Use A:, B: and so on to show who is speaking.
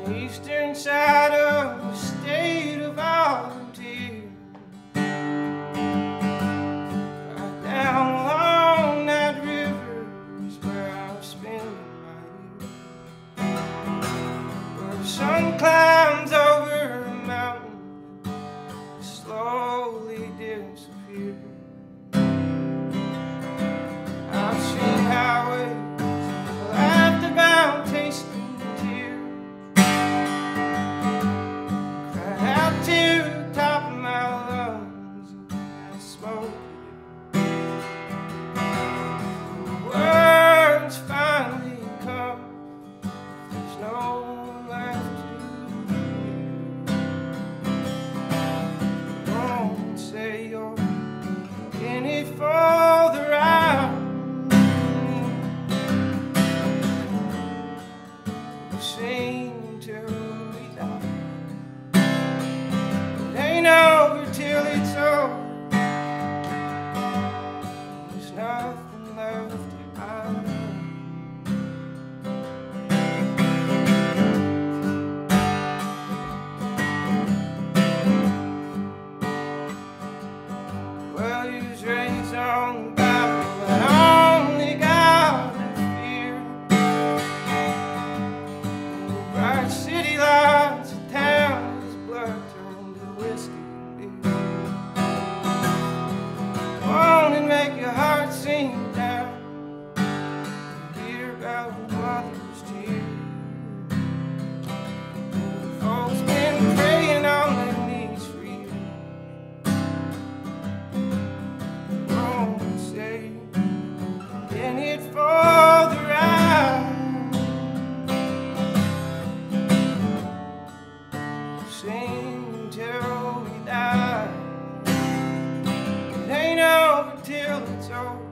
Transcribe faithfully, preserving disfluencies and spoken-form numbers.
A: eastern side of the state of volunteer. Right down along that river is where I'm spending my year. Where the sun climbs over a mountain, slowly disappears. I've seen highways, laughed about tasting tears, cried out to the top of my lungs, and I smoked it. Words finally come, there's no one left to hear. Don't say you're in it for the ride. Sing till we die. It ain't over till it's over. There's nothing left to hide. Well, you was raised on the Bible, but only God to fear. Bright city lights, the town is blood turned to whiskey and beer. Won't it make your heart sink down to hear about a mother's tears? Folks been praying on their knees for years. Won't say in it for the ride. Sing till we die. It ain't over till it's over.